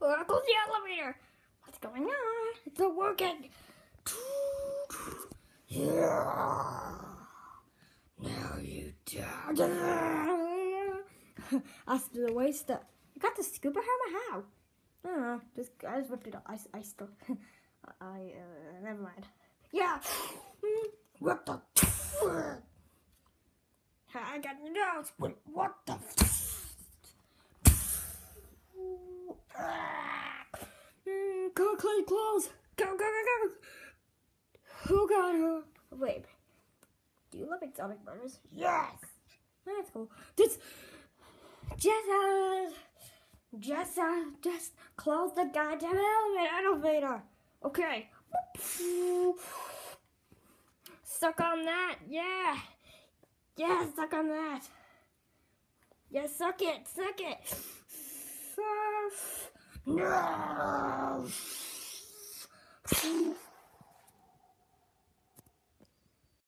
close the elevator. What's going on? It's not working. Now you die. That's the waste. You got the scuba hammer? How? I don't know. I just ripped it up. I still. Never mind. Yeah. What the? I got your nose. Wait, what the? Go clean clothes. Go. Oh God. Wait. Do you love exotic burgers? Yes. That's cool. Just close the goddamn elevator. Okay. Suck on that. Yeah. Yeah, suck on that. Yeah, suck it. No.